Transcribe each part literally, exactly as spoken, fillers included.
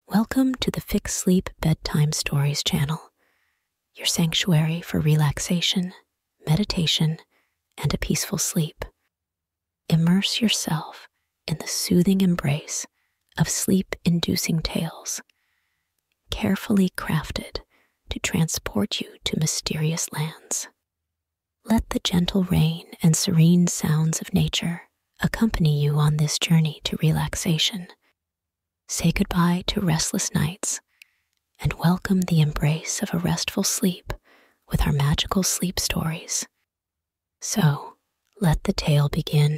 Welcome to the FixSleep Bedtime Stories Channel, your sanctuary for relaxation, meditation, and a peaceful sleep. Immerse yourself in the soothing embrace of sleep-inducing tales, carefully crafted to transport you to mysterious lands. Let the gentle rain and serene sounds of nature accompany you on this journey to relaxation. Say goodbye to restless nights and welcome the embrace of a restful sleep with our magical sleep stories. So, let the tale begin.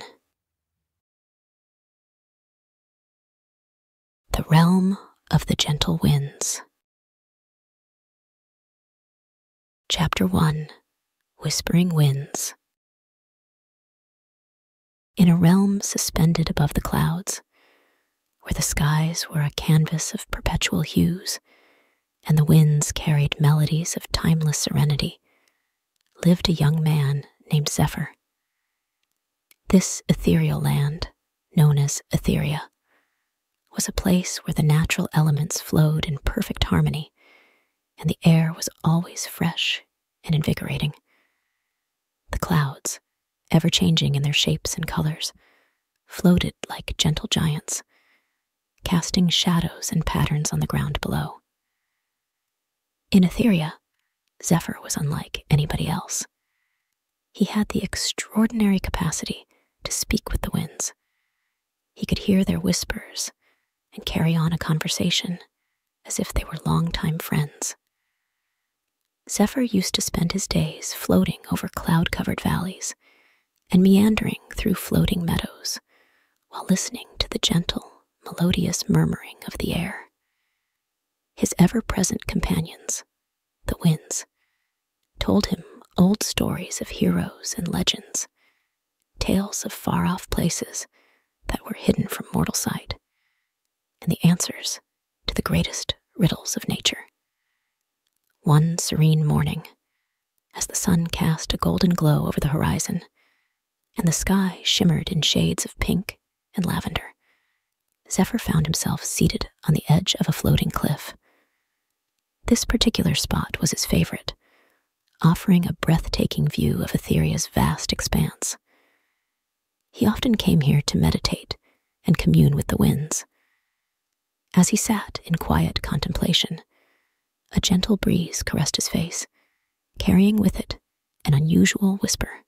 The Realm of the Gentle Winds. Chapter one. Whispering Winds. In a realm suspended above the clouds, where the skies were a canvas of perpetual hues, and the winds carried melodies of timeless serenity, lived a young man named Zephyr. This ethereal land, known as Etheria, was a place where the natural elements flowed in perfect harmony, and the air was always fresh and invigorating. The clouds, ever-changing in their shapes and colors, floated like gentle giants, casting shadows and patterns on the ground below. In Etheria, Zephyr was unlike anybody else. He had the extraordinary capacity to speak with the winds. He could hear their whispers and carry on a conversation as if they were longtime friends. Zephyr used to spend his days floating over cloud-covered valleys and meandering through floating meadows while listening to the gentle, melodious murmuring of the air. His ever-present companions, the winds, told him old stories of heroes and legends, tales of far-off places that were hidden from mortal sight, and the answers to the greatest riddles of nature. One serene morning, as the sun cast a golden glow over the horizon, and the sky shimmered in shades of pink and lavender, Zephyr found himself seated on the edge of a floating cliff. This particular spot was his favorite, offering a breathtaking view of Etheria's vast expanse. He often came here to meditate and commune with the winds. As he sat in quiet contemplation, a gentle breeze caressed his face, carrying with it an unusual whisper.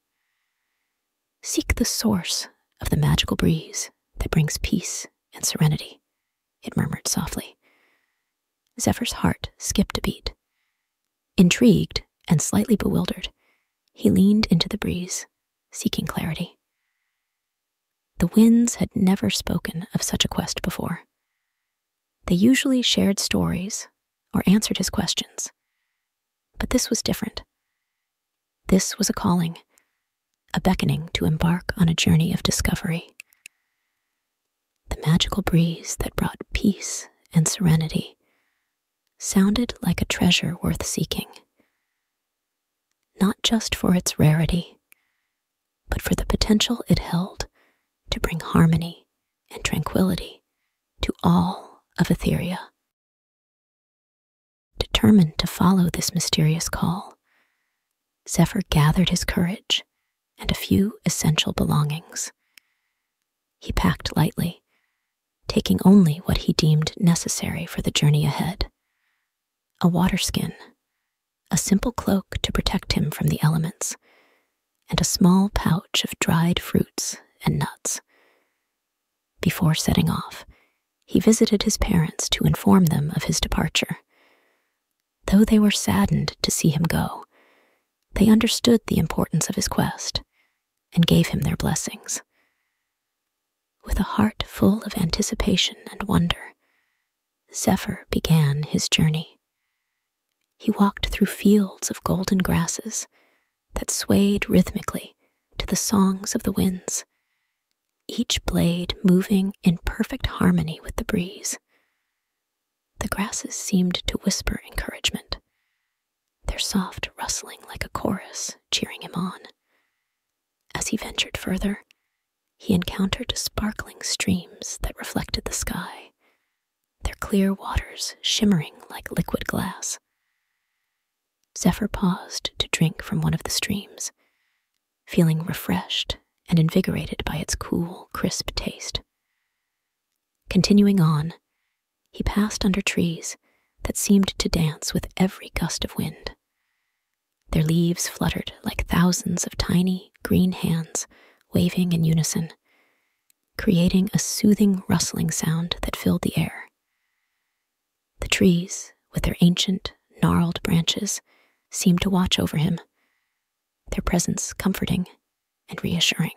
"Seek the source of the magical breeze that brings peace and serenity," it murmured softly. Zephyr's heart skipped a beat. Intrigued and slightly bewildered, he leaned into the breeze, seeking clarity. The winds had never spoken of such a quest before. They usually shared stories or answered his questions. But this was different. This was a calling, a beckoning to embark on a journey of discovery. The magical breeze that brought peace and serenity sounded like a treasure worth seeking, not just for its rarity, but for the potential it held to bring harmony and tranquility to all of Etheria. Determined to follow this mysterious call, Zephyr gathered his courage and a few essential belongings. He packed lightly, taking only what he deemed necessary for the journey ahead: a water skin, a simple cloak to protect him from the elements, and a small pouch of dried fruits and nuts. Before setting off, he visited his parents to inform them of his departure. Though they were saddened to see him go, they understood the importance of his quest and gave him their blessings. With a heart full of anticipation and wonder, Zephyr began his journey. He walked through fields of golden grasses that swayed rhythmically to the songs of the winds, each blade moving in perfect harmony with the breeze. The grasses seemed to whisper encouragement, their soft rustling like a chorus cheering him on. As he ventured further, he encountered sparkling streams that reflected the sky, their clear waters shimmering like liquid glass. Zephyr paused to drink from one of the streams, feeling refreshed and invigorated by its cool, crisp taste. Continuing on, he passed under trees that seemed to dance with every gust of wind. Their leaves fluttered like thousands of tiny, green hands waving in unison, creating a soothing rustling sound that filled the air. The trees, with their ancient, gnarled branches, seemed to watch over him, their presence comforting and reassuring.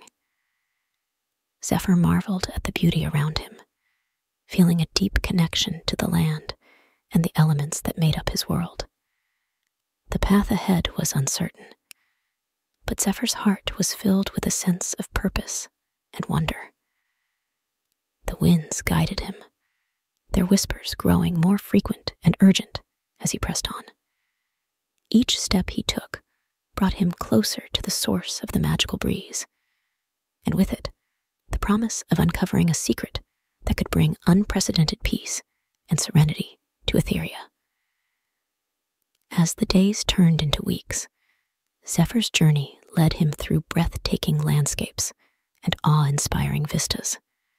Zephyr marveled at the beauty around him, feeling a deep connection to the land and the elements that made up his world. The path ahead was uncertain, but Zephyr's heart was filled with a sense of purpose and wonder. The winds guided him, their whispers growing more frequent and urgent as he pressed on. Each step he took brought him closer to the source of the magical breeze, and with it, the promise of uncovering a secret that could bring unprecedented peace and serenity to Etheria. As the days turned into weeks, Zephyr's journey led him through breathtaking landscapes and awe-inspiring vistas.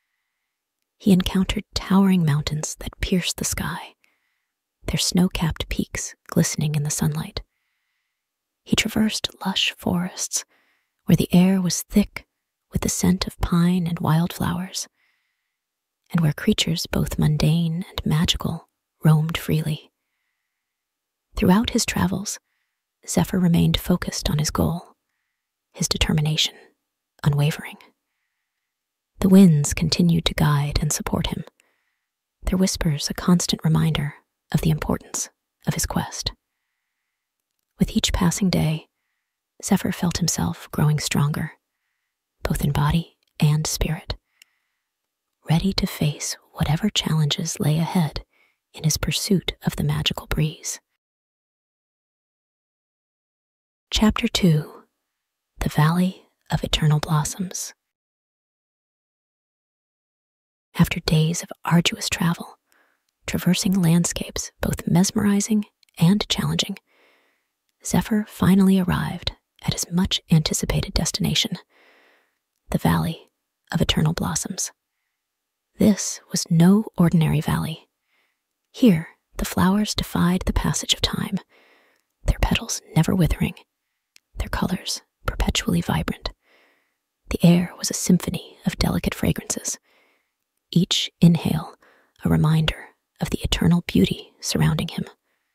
He encountered towering mountains that pierced the sky, their snow-capped peaks glistening in the sunlight. He traversed lush forests where the air was thick with the scent of pine and wildflowers, and where creatures both mundane and magical roamed freely. Throughout his travels, Zephyr remained focused on his goal, his determination unwavering. The winds continued to guide and support him, their whispers a constant reminder of the importance of his quest. With each passing day, Zephyr felt himself growing stronger, both in body and spirit, ready to face whatever challenges lay ahead in his pursuit of the magical breeze. Chapter two, The Valley of Eternal Blossoms. After days of arduous travel, traversing landscapes both mesmerizing and challenging, Zephyr finally arrived at his much-anticipated destination, the Valley of Eternal Blossoms. This was no ordinary valley. Here, the flowers defied the passage of time, their petals never withering, their colors perpetually vibrant. The air was a symphony of delicate fragrances, each inhale a reminder of the eternal beauty surrounding him.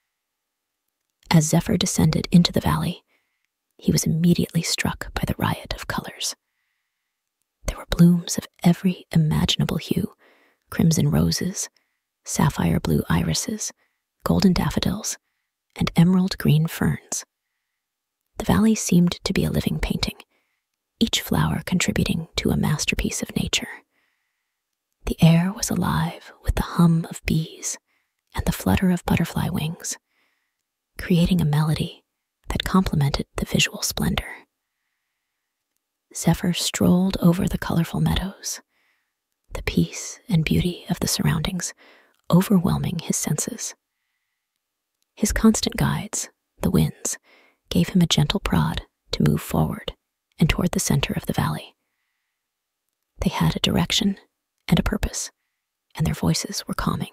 As Zephyr descended into the valley, he was immediately struck by the riot of colors. There were blooms of every imaginable hue, crimson roses, sapphire blue irises, golden daffodils, and emerald green ferns. The valley seemed to be a living painting, each flower contributing to a masterpiece of nature. The air was alive with the hum of bees and the flutter of butterfly wings, creating a melody that complemented the visual splendor. Zephyr strolled over the colorful meadows, the peace and beauty of the surroundings overwhelming his senses. His constant guides, the winds, gave him a gentle prod to move forward and toward the center of the valley. They had a direction and a purpose, and their voices were calming.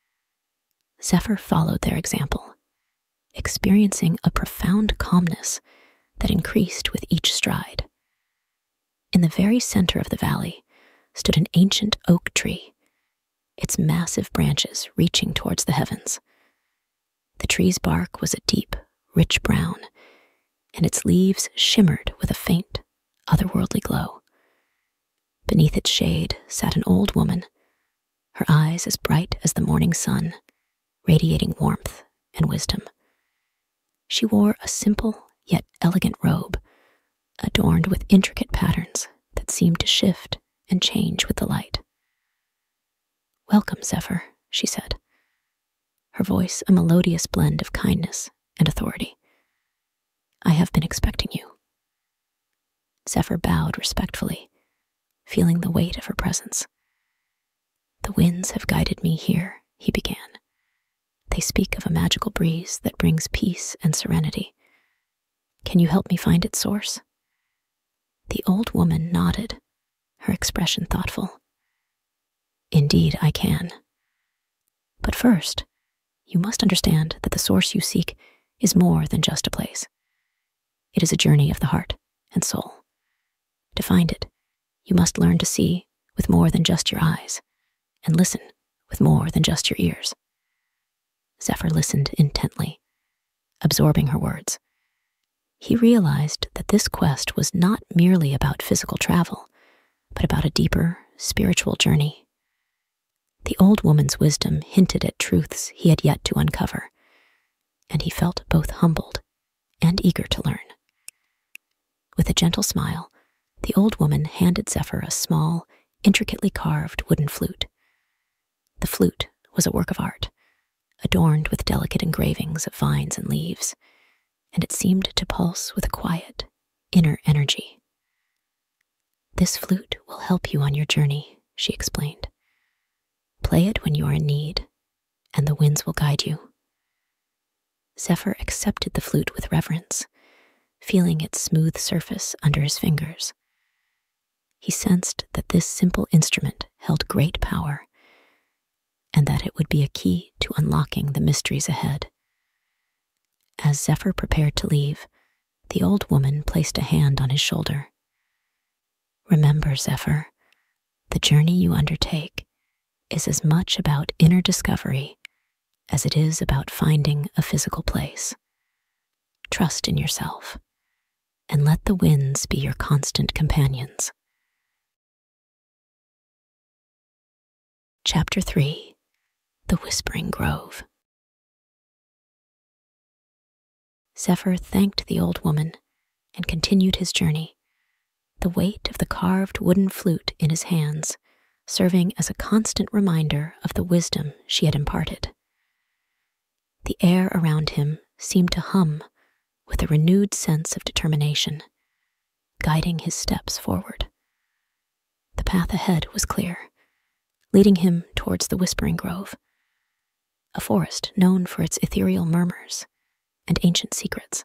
Zephyr followed their example, experiencing a profound calmness that increased with each stride. In the very center of the valley stood an ancient oak tree, its massive branches reaching towards the heavens. The tree's bark was a deep, rich brown, and its leaves shimmered with a faint, otherworldly glow. Beneath its shade sat an old woman, her eyes as bright as the morning sun, radiating warmth and wisdom. She wore a simple yet elegant robe, adorned with intricate patterns that seemed to shift and change with the light. "Welcome, Zephyr," she said, her voice a melodious blend of kindness and authority. "I have been expecting you." Zephyr bowed respectfully, feeling the weight of her presence. "The winds have guided me here," he he began. "They speak of a magical breeze that brings peace and serenity. Can you help me find its source?" The old woman nodded, her expression thoughtful. "Indeed, I can. But first, you must understand that the source you seek is more than just a place. It is a journey of the heart and soul. To find it, you must learn to see with more than just your eyes, and listen with more than just your ears." Zephyr listened intently, absorbing her words. He realized that this quest was not merely about physical travel, but about a deeper, spiritual journey. The old woman's wisdom hinted at truths he had yet to uncover, and he felt both humbled and eager to learn. With a gentle smile, the old woman handed Zephyr a small, intricately carved wooden flute. The flute was a work of art, adorned with delicate engravings of vines and leaves, and it seemed to pulse with a quiet, inner energy. "This flute will help you on your journey," she explained. "Play it when you are in need, and the winds will guide you." Zephyr accepted the flute with reverence, feeling its smooth surface under his fingers. He sensed that this simple instrument held great power, and that it would be a key to unlocking the mysteries ahead. As Zephyr prepared to leave, the old woman placed a hand on his shoulder. "Remember, Zephyr, the journey you undertake is as much about inner discovery as it is about finding a physical place. Trust in yourself, and let the winds be your constant companions." Chapter three. The Whispering Grove. Zephyr thanked the old woman and continued his journey, the weight of the carved wooden flute in his hands serving as a constant reminder of the wisdom she had imparted. The air around him seemed to hum with a renewed sense of determination, guiding his steps forward. The path ahead was clear, leading him towards the Whispering Grove, a forest known for its ethereal murmurs and ancient secrets.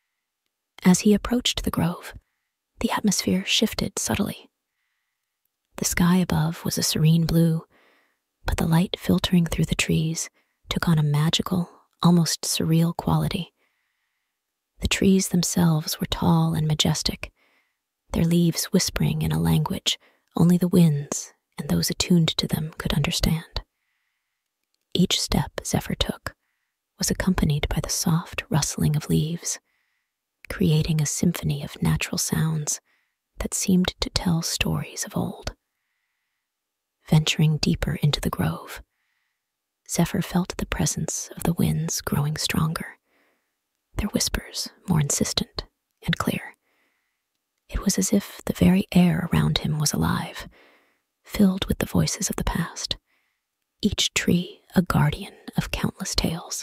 As he approached the grove, the atmosphere shifted subtly. The sky above was a serene blue, but the light filtering through the trees took on a magical, almost surreal quality. The trees themselves were tall and majestic, their leaves whispering in a language only the winds and those attuned to them could understand. Each step Zephyr took was accompanied by the soft rustling of leaves, creating a symphony of natural sounds that seemed to tell stories of old. Venturing deeper into the grove, Zephyr felt the presence of the winds growing stronger, their whispers more insistent and clear. It was as if the very air around him was alive, filled with the voices of the past, each tree a guardian of countless tales.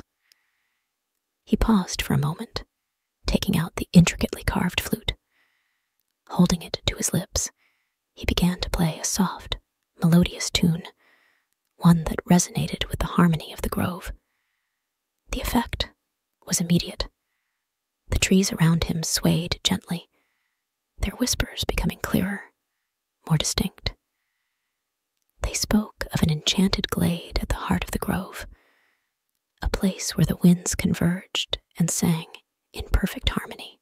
He paused for a moment, taking out the intricately carved flute. Holding it to his lips, he began to play a soft, melodious tune, one that resonated with the harmony of the grove. The effect was immediate. The trees around him swayed gently, their whispers becoming clearer, more distinct. They spoke of an enchanted glade at the heart of the grove, a place where the winds converged and sang in perfect harmony.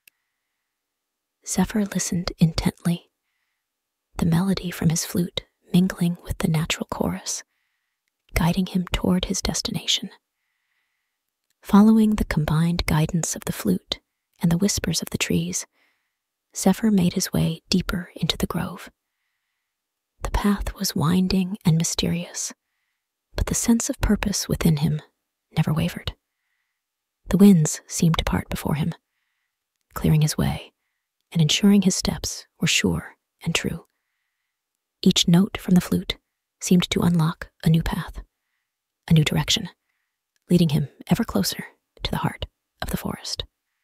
Zephyr listened intently, the melody from his flute mingling with the natural chorus, guiding him toward his destination. Following the combined guidance of the flute and the whispers of the trees, Zephyr made his way deeper into the grove. The path was winding and mysterious, but the sense of purpose within him never wavered. The winds seemed to part before him, clearing his way and ensuring his steps were sure and true. Each note from the flute seemed to unlock a new path, a new direction, leading him ever closer to the heart of the forest.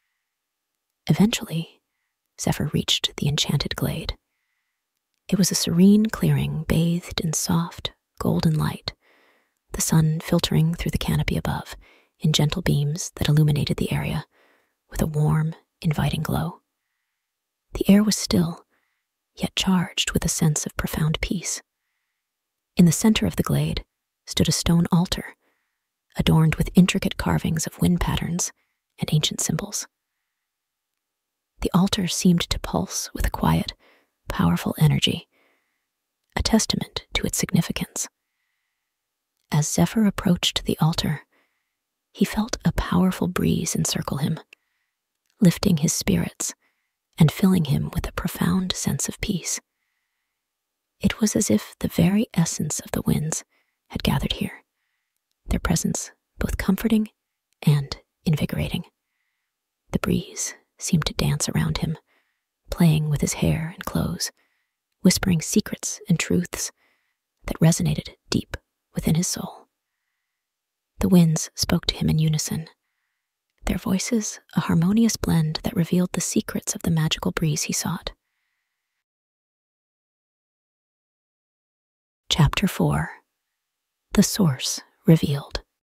Eventually, Zephyr reached the enchanted glade. It was a serene clearing bathed in soft, golden light, the sun filtering through the canopy above in gentle beams that illuminated the area with a warm, inviting glow. The air was still, yet charged with a sense of profound peace. In the center of the glade stood a stone altar, adorned with intricate carvings of wind patterns and ancient symbols. The altar seemed to pulse with a quiet, powerful energy, a testament to its significance. As Zephyr approached the altar, he felt a powerful breeze encircle him, lifting his spirits and filling him with a profound sense of peace. It was as if the very essence of the winds had gathered here, their presence both comforting and invigorating. The breeze seemed to dance around him, playing with his hair and clothes, whispering secrets and truths that resonated deep within his soul. The winds spoke to him in unison, their voices a harmonious blend that revealed the secrets of the magical breeze he sought. Chapter four. The Source Revealed.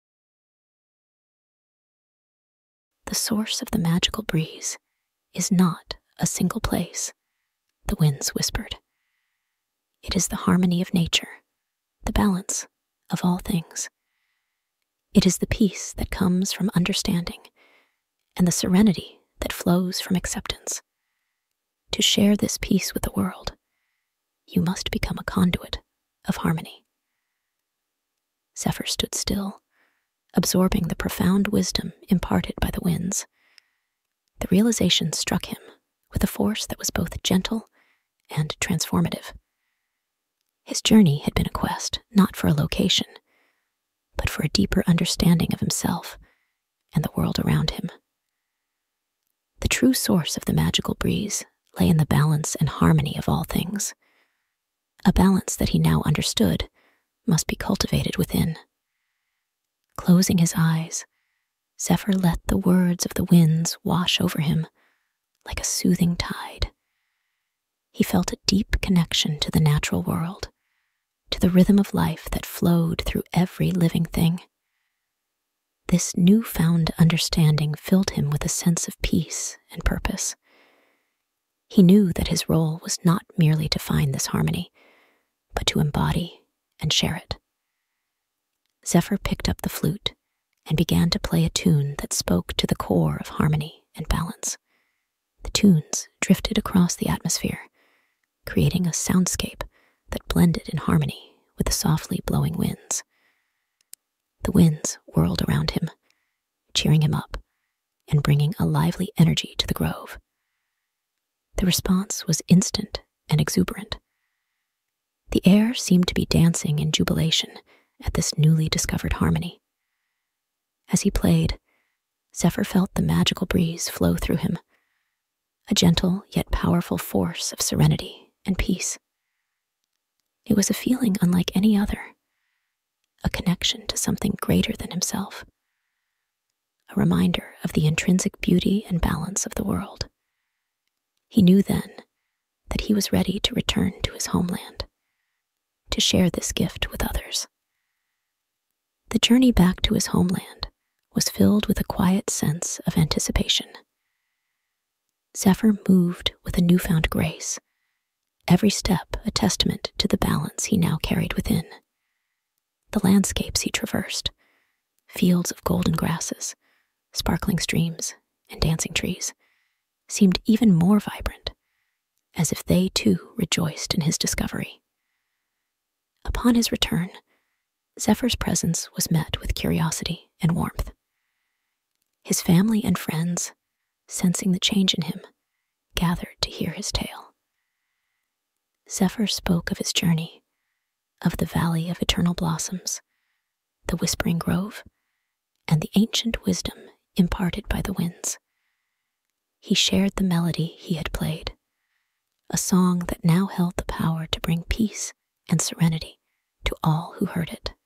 The source of the magical breeze is not a single place, the winds whispered. It is the harmony of nature, the balance of all things. It is the peace that comes from understanding and the serenity that flows from acceptance. To share this peace with the world, you must become a conduit of harmony. Zephyr stood still, absorbing the profound wisdom imparted by the winds. The realization struck him with a force that was both gentle and transformative. His journey had been a quest not for a location, but for a deeper understanding of himself and the world around him. The true source of the magical breeze lay in the balance and harmony of all things, a balance that he now understood must be cultivated within. Closing his eyes, Zephyr let the words of the winds wash over him like a soothing tide. He felt a deep connection to the natural world, to the rhythm of life that flowed through every living thing. This newfound understanding filled him with a sense of peace and purpose. He knew that his role was not merely to find this harmony, but to embody and share it. Zephyr picked up the flute and began to play a tune that spoke to the core of harmony and balance. The tunes drifted across the atmosphere, creating a soundscape that blended in harmony with the softly blowing winds. The winds whirled around him, cheering him up and bringing a lively energy to the grove. The response was instant and exuberant. The air seemed to be dancing in jubilation at this newly discovered harmony. As he played, Zephyr felt the magical breeze flow through him, a gentle yet powerful force of serenity and peace. It was a feeling unlike any other, a connection to something greater than himself, a reminder of the intrinsic beauty and balance of the world. He knew then that he was ready to return to his homeland, to share this gift with others. The journey back to his homeland was filled with a quiet sense of anticipation. Zephyr moved with a newfound grace, every step a testament to the balance he now carried within. The landscapes he traversed, fields of golden grasses, sparkling streams, and dancing trees, seemed even more vibrant, as if they too rejoiced in his discovery. Upon his return, Zephyr's presence was met with curiosity and warmth. His family and friends, sensing the change in him, gathered to hear his tale. Zephyr spoke of his journey, of the valley of eternal blossoms, the whispering grove, and the ancient wisdom imparted by the winds. He shared the melody he had played, a song that now held the power to bring peace and serenity to all who heard it.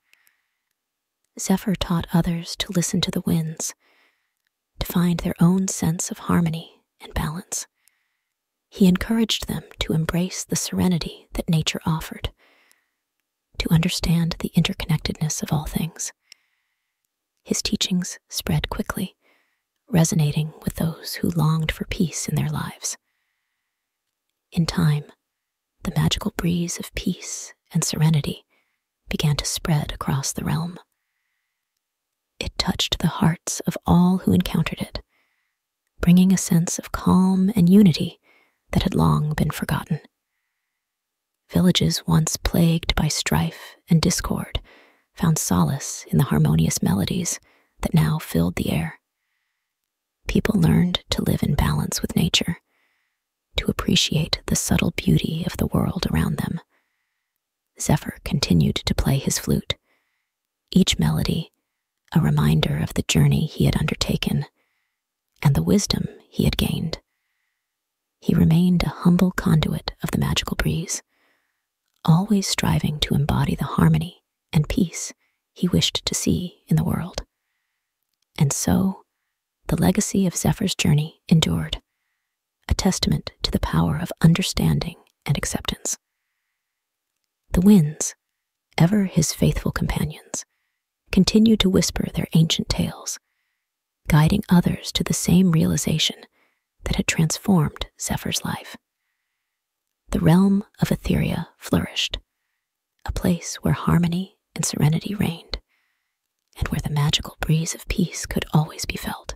Zephyr taught others to listen to the winds, to find their own sense of harmony and balance. He encouraged them to embrace the serenity that nature offered, to understand the interconnectedness of all things. His teachings spread quickly, resonating with those who longed for peace in their lives. In time, the magical breeze of peace and serenity began to spread across the realm. It touched the hearts of all who encountered it, bringing a sense of calm and unity that had long been forgotten. Villages once plagued by strife and discord found solace in the harmonious melodies that now filled the air. People learned to live in balance with nature, to appreciate the subtle beauty of the world around them. Zephyr continued to play his flute, each melody a reminder of the journey he had undertaken and the wisdom he had gained. He remained a humble conduit of the magical breeze, always striving to embody the harmony and peace he wished to see in the world. And so, the legacy of Zephyr's journey endured, a testament to the power of understanding and acceptance. The winds, ever his faithful companions, continued to whisper their ancient tales, guiding others to the same realization that had transformed Zephyr's life. The realm of Etheria flourished, a place where harmony and serenity reigned, and where the magical breeze of peace could always be felt.